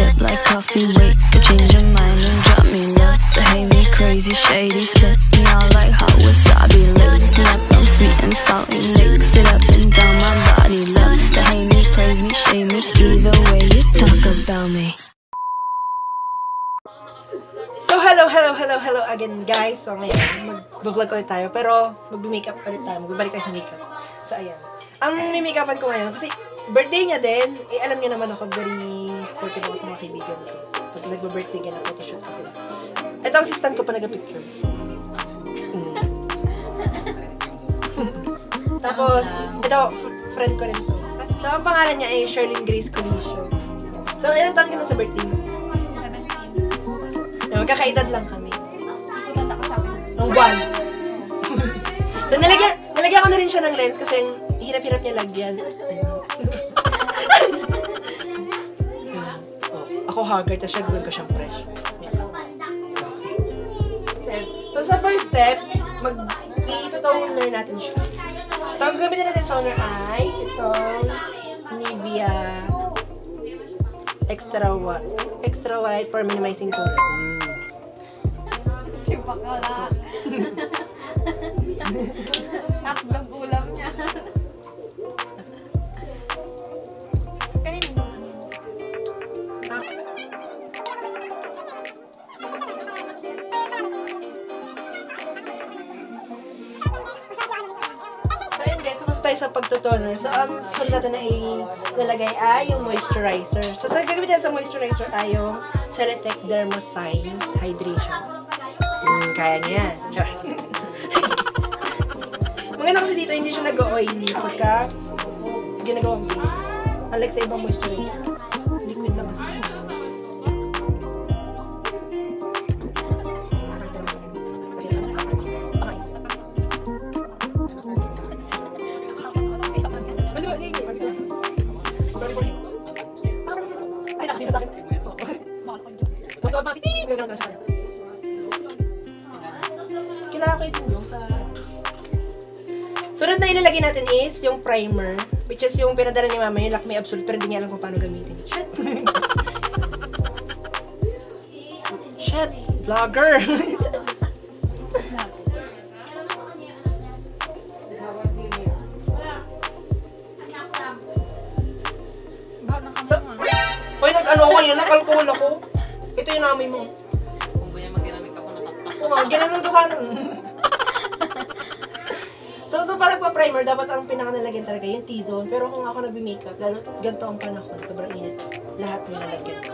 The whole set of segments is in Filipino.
sip like coffee, wait to change your mind and drop me love. To hate me crazy, shady, spit me out like hot wasabi. Lip I'm sweet and salty, mix it up and down my body. Love to hate me, praise me, shade me, either way you talk about me. So, hello again, guys. So, ngayon, mag-vlog ulit tayo. Pero, mag-makeup ulit tayo. Magbalik tayo sa makeup. So, ayan. Ang may-makeupan ko ngayon, kasi birthday niya din, alam niyo naman ako, very supportive ako sa mga kaibigan ko. Pag nagba-birthday ka na, photoshoot ko sila. Ito ang assistant ko pa nag-picture. Tapos, ito, friend ko rin to. So, ang pangalan niya ay Sherlyn Grace Colisio. So, ilang taon ka na sa birthday mo? 17. Magkakaedad lang kami. Sugat ako sa akin. Ang buwan. So, nalagyan ko na rin siya ng lens kasi hirap-hirap niya lagyan. Ako haggard, tapos siya gawin ko siyang fresh. So, sa first step, i-toner natin siya. So, ang gamitin natin toner ay itong Nivea Extra White for minimizing toner. Si Bakala. Nakdang ulam niya. Kanina naman. So, yun guys, tapos tayo sa pagtotoner. So, ang sunod natin na ilalagay ay yung moisturizer. So, sa gagawin natin sa moisturizer ay yung Ceratec Dermoscience Hydration. Kaya niya. Maganda kasi dito, hindi siya nag-oily pagka ginagawang base. Unlike sa ibang moisturizer. Liquid lang kasi siya. Ay, nakasin sa akin. Mas mapasitin! Gagawin na siya. Kailangan ko ito yung sa... Sunod na ilalagay natin is yung primer, which is yung pinadala ni Mama, yung Lakme Absolute, pero hindi niya alam kung paano gamitin. Shit! Shit! Vlogger! Hoy, nag-ano ko yun, nakalkul ako. Ito yung namin mo. Kung ganyan mag-ginamit ako, nataktak. Oo nga, ginanon ko sana. So para pa-primer, dapat ang pinaka-nalagyan talaga yung T-zone. Pero kung ako nag-makeup, lalo ganito ang panahon, sobrang init. Lahat may nalagyan ko.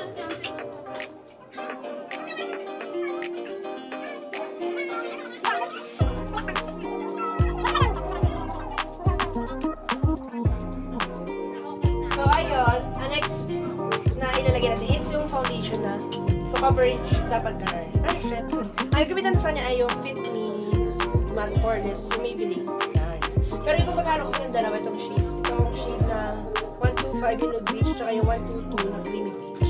So ayun, ang next na ilalagay natin is yung foundation na. So coverage dapat na. Perfect. Ang gamitan sa kanya ay yung Fit Me Matte Poreless, yung Maybelline. Yan. Pero yung pagkakalo kasi ng dalawa itong shade. Itong shade na 125 yung Nude Beach, tsaka yung 122 na Creamy Beach.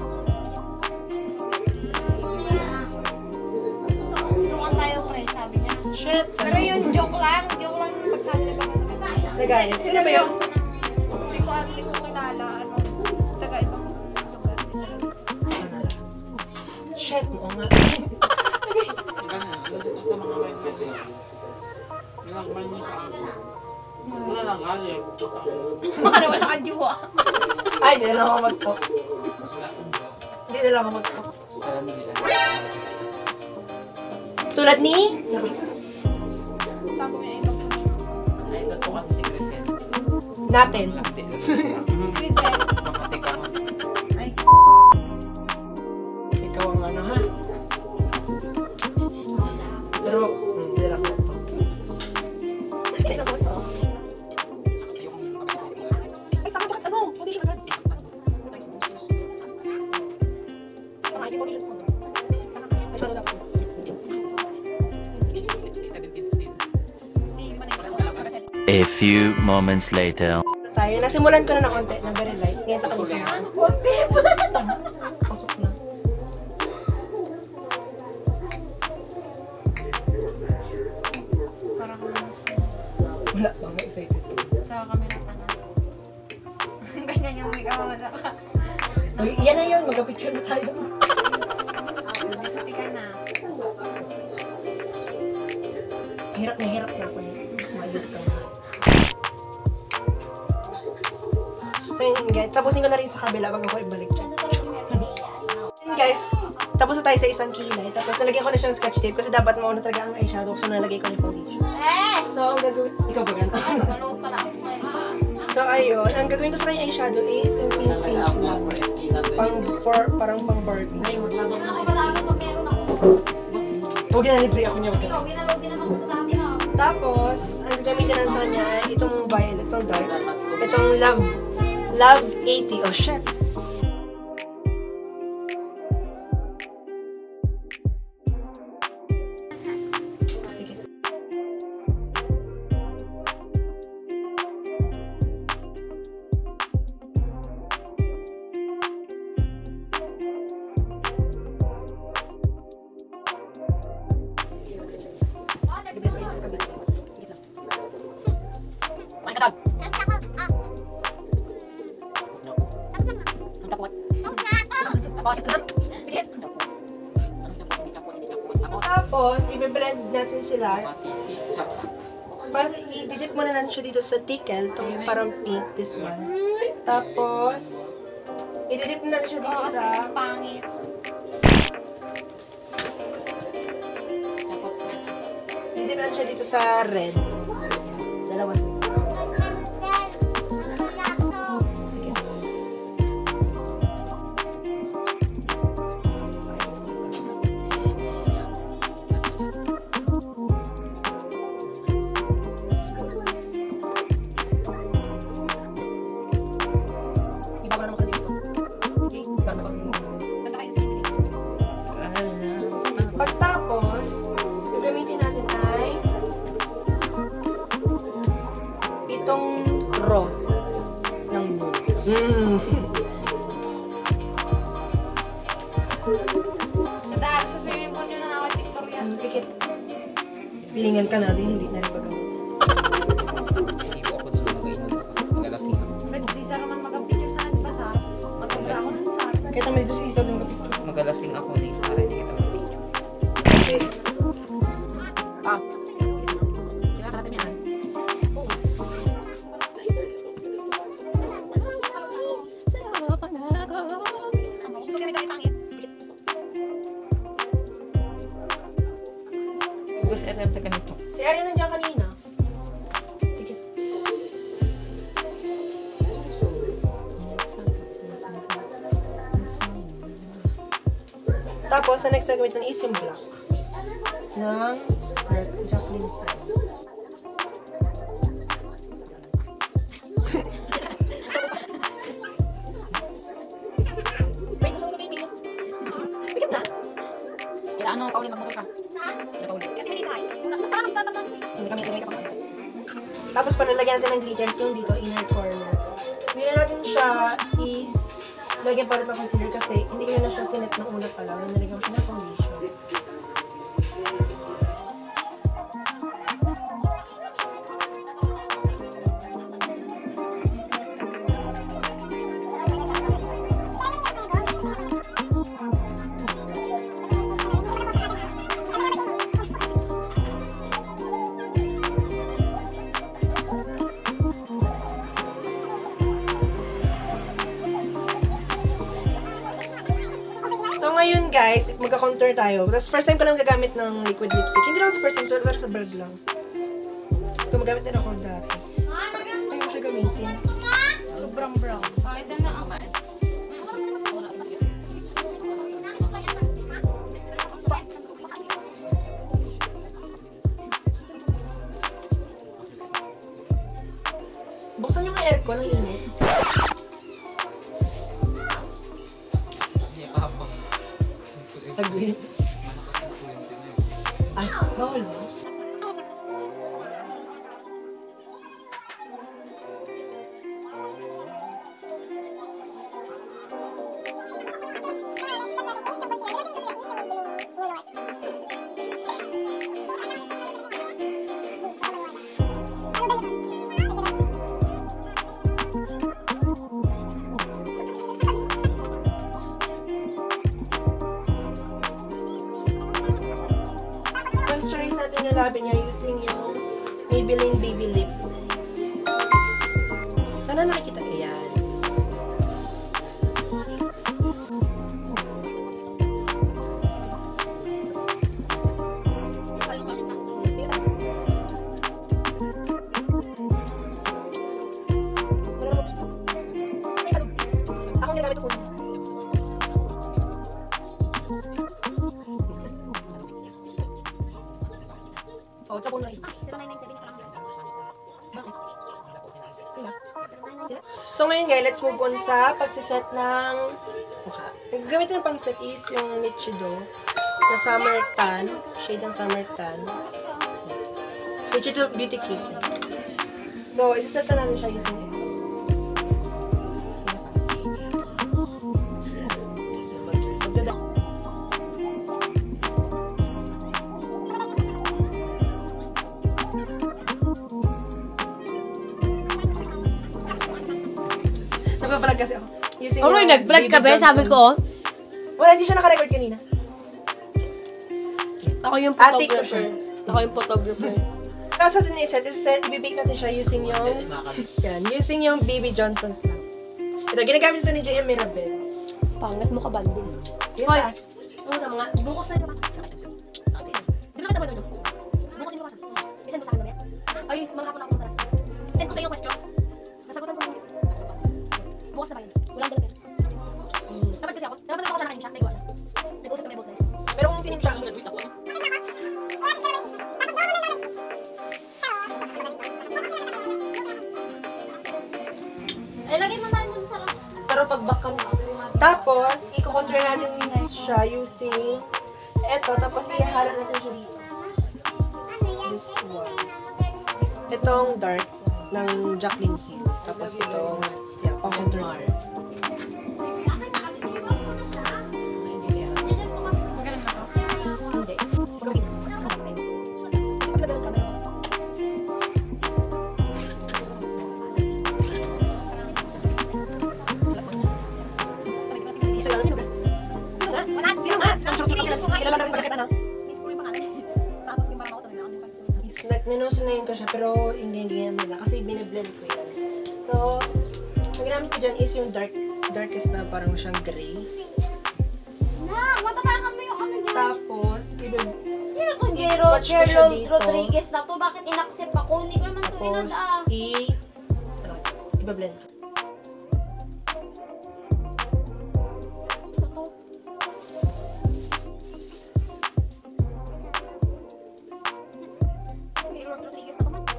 Tuwan tayo ko rin, sabi niya. Shit! Pero yun, joke lang. Hindi ko lang magsabi na baka Nagaya. Sino ba yun? Hindi ko kilala. Taga-ibang lugar. Shit! Oo nga. Sa mga may-may nilagman niya sa ako. Wala lang kaya. Mara, wala kang diwa. Ay, hindi na lang ako mag-talk. Hindi na lang ako mag-talk. Alam mo nila. Tulad ni? Sabi niya, ito. Ay, ito kasi si Crisel. Natin. Crisel. Makati ka mo. Ay, Ikaw ang ano ha? Pero, hindi na ako mag-talk. Hindi na ako mag-talk. Ay, tama bakit ano? Hindi siya agad. Tama, hindi mo siya agad. Ay, tama lang. si Manay. A few moments later. Tayo, nasimulan ko na ng konti, ng very light. Ngayon ako sa mga. Tama, pasok na. Parang Wala, bang excited. sa camera tanga. Ganyan yung may kawala ka. Yan na yun, Magka-picture na tayo. Lipstick ka na. Hirap na ako eh. Mayos ka. So yun guys, tapusin ko na rin sa kabila bago ko ibalik dyan. Yun guys, tapos na tayo sa isang kilay. Tapos nalagyan ko na siyang scotch tape kasi dapat mauna talaga ang eyeshadow. So nalagay ko na yung foundation. So ang gagawin, ikaw ba gano'n? Ganoon pala ako ngayon. So ayun, ang gagawin ko sa kanya eyeshadow is yung pink lang. Parang pang Barbie. Ako pala ako pag meron ako. Huwag na libre ako niya. Ikaw, ginaload din naman ko dati ha. Tapos, ang gagamitin lang sa kanya ay itong violet, itong dark. Itong Love 80. Oh shit! Tapos, i-blend natin sila. I-dip muna natin siya dito sa tickle. Itong parang pink, this one. Tapos, i-dip natin siya dito Kasi sa... yung pangit. I-dip natin siya dito sa red. Dalawa sila. Pagtapos, gagamitin natin ay itong raw ng Nadag, sa swimming pool nyo na ako picture yan. Pikit. Pilingan ka natin, hindi na rin pag-awin. Hindi ko ako doon mag-inom. Magalasing ako. Pwede si Sir naman mag-picture sa akin ba, Sir? Mag-abra ako ng Sir. Kaya naman dito si Isaw yung kapit. Magalasing ako ni para hindi kita mag-video. Okay. Kailangan natin yan. Ito ganito ay pangit. Gusto RM sa ganito. Si Ari nandiyan kanina. Pikit. Tapos, ang next na gamitin is yung black. Ng Jacqueline Fan. Wait, gusto mo ba yung Pikit na. Kailangan mo kaulin magmotor ka. Kasi may isa. Hindi kami tumay kapag Tapos palalagyan natin ng glitters yung dito, inner corner. Hindi na natin siya is lagyan pa rin ng concealer kasi hindi ko na siya sinet ng una pa lang. Nalagyan ko siya ng foundation. So ngayon guys, magka-contour tayo. Tapos first time ko lang gagamit ng liquid lipstick. Hindi lang sa first time, pero sa vlog lang. Ito magamit din ako dati. Ayaw ko siya gamitin. Sobrang brown. Kahit na ako. Buksan yung aircon, ang init. Hindi, kahapon. Agwin. Ay, bawal ba? yung labi niya using yung Maybelline Baby Lip. Sana nakikita ko yan. Ako nagamit ko. Oh, sa puno. 0997 pa lang. So ngayon guys, let's move on sa pagsiset ng mukha. Gamit ng pang set is yung Nichido na Summer Tan. Shade ng Summer Tan. Nichido Beauty Cake. So, isiset na natin siya using ito. Nagbabalag kasi ako. Using Oh, yung nag-vlog ka Baby ba? Sabi ko, oh. Wala, hindi siya naka-record kanina. Ako yung Attic ko photographer. siya. Ako yung photographer. Tapos natin i-set, ibibake natin siya using yung using yung Baby Johnson's lang. Ito, ginagamit ito ni J.M. Mirabel. Pangit mo ka banding. Yes, Hoy. taas. Una mga, bukos na yung Di ba nakita mo ito? Bukos yung bukasan. Isan mo sa akin mamaya. Ay, mga hapon ako matalas. Send ko sa iyo question. Nasagutan ko. Bukas na ba yun? Walang dalag yun. Dapat kasi ako. Dapat ako sana kayo siya. Nagawa siya. Nag-usap kami both. Pero kung sinim siya, Ay, lagay mo na rin dun sa lang. pero pag back ka tapos, i-control natin siya using eto, tapos ihahala natin siya dito. This one. Itong dark ng Jaclyn Hill. Tapos itong, yeah, pang-control. Hindi. Isa lang, sino ka? Sino nga? Wala, Sino nga? Ang joke ko sila. Kilala na rin pala kita, no? Miss ko yung pangalan. Tapos yung parang ako tuloy na ako. Ninusunayin ko siya, pero hindi naman na. Kasi biniblend ko yan. So, ang ginamit ko dyan is yung darkest na parang siyang gray. Na, matatangan mo yung ano niya. Tapos, Sino to? I-swatch ko siya dito. Rodriguez na to. Bakit in-accept ako? Hindi ko naman to tapos, inad ah. iba-blend ko. Ito to. May Rodriguez na to man.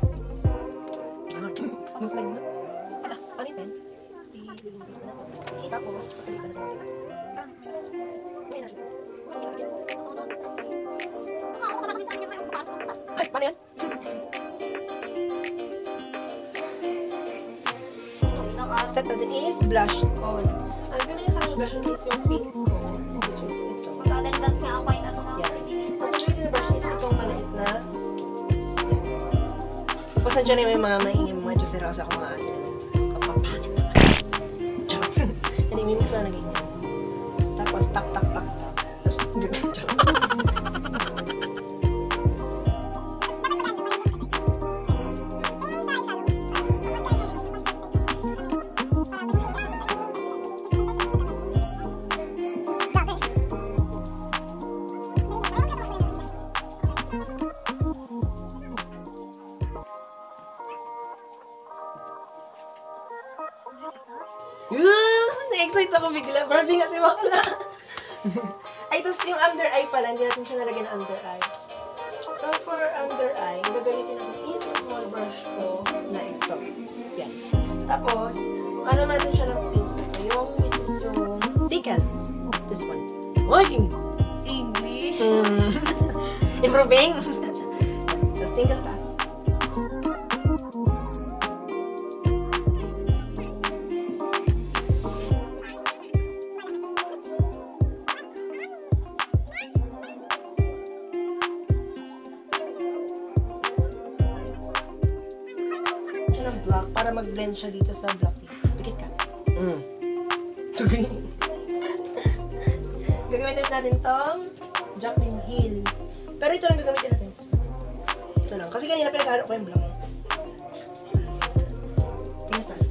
Ano slide mo? Ala, ano yung pen? Tapos, patuloy ka na. Ayun na siya. Ay, paano yan? Step natin is blush on. Ang ganda niya sa akin blush on is yung pink ko, which is ito. Magdadaldals nga ako kahit ano nga. Yeah. Ang ganda niya blush is itong maliit na. Tapos nandiyan na yung mga maingin mga Diyosera kasi ako mga asin. Kapapangin naman. Charot. Hindi, may mix na naging. Tapos tak. Tapos charot. Na-excite ako bigla. Barbie nga si Bakla. Ay, tapos yung under eye pala, hindi natin siya nalagyan ng under eye. So, for under eye, gagamitin ako is yung small brush ko na ito. Yan. Tapos, ano natin siya ng pink. Yung, which is yung Tickle. This one. Working! English? Improving! Tapos, Tinkle taas. Siya ng black para mag-blend siya dito sa black. Pikit ka. Tugay. Gagamitin natin tong Jaclyn Hill. Pero ito lang gagamitin natin. dito lang. Kasi kanina pinaghalo ko yung blank. Tingnan sa taas.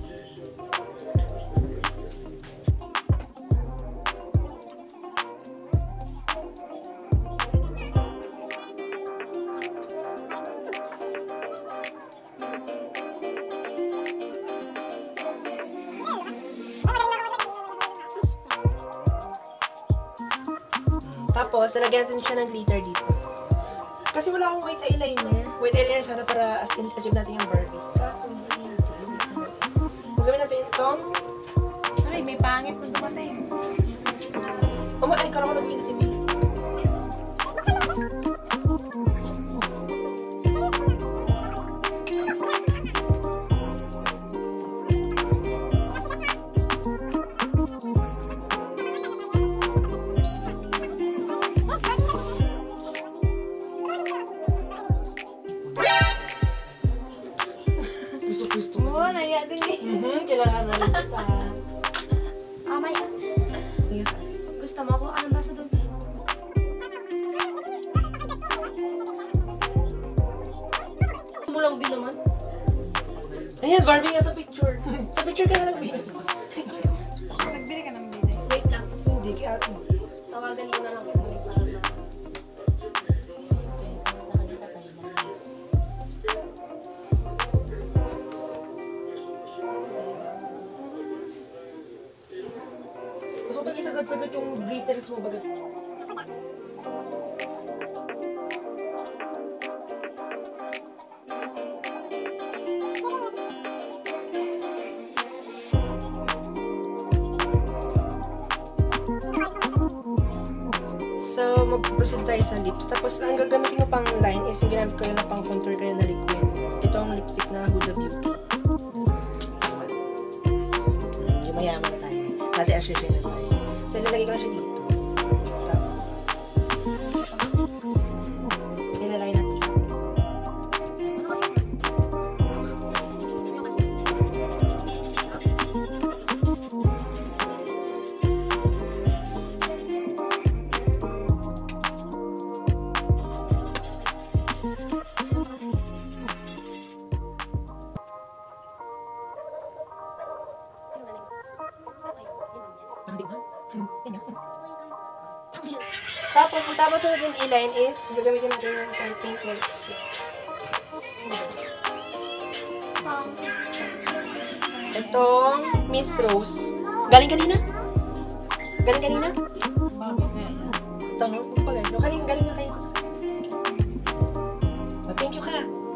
Tapos, nalagyan natin siya ng glitter dito. Kasi wala akong white eyeliner. White eyeliner sana para as in achieve natin yung Barbie. Kaso, hindi natin. Magamit natin itong... Aray, may pangit na dumating. Ay, kala ko nagawin si May. Gusto. Oo, naiya din eh. Kailangan na rin kita. May Tingnan sa taas. gusto mo ako? Anong basa doon? Mulang din naman. Ayan, Barbie nga sa picture. Sa picture ka na nagbili. Nagbili ka ng bide. Wait lang. Hindi, kaya ate. Tawagan ko na lang sa mga para ma... Gusto ko isagad-sagad yung glitters mo bagat. So, mag-proceed tayo sa lips. Tapos, ang gagamitin ko pang line is yung ginamit ko na pang contour ko na liquid. Ito ang lipstick na Huda Beauty. Yung mayaman tayo. Dati asya na tayo. So, ilalagay ko na siya dito. Tapos, ilalagay natin siya. Tapos, ang tapos na yung e-line is, gagamitin natin yung pink lipstick. Itong Miss Rose. Galing kanina? Galing kanina? Tanong ko pala. Galing na kayo. Oh, thank you ka.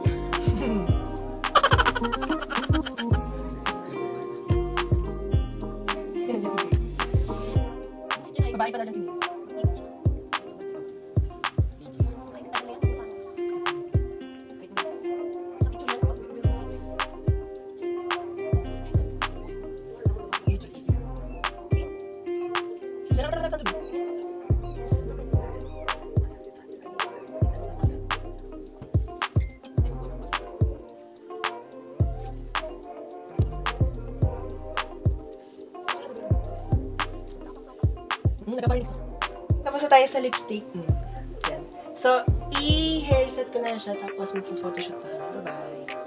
Babae pala lang siya. Tapos na tayo sa lipstick. Yan. So, i-hairset ko na siya tapos mag-photoshop tayo. Bye-bye.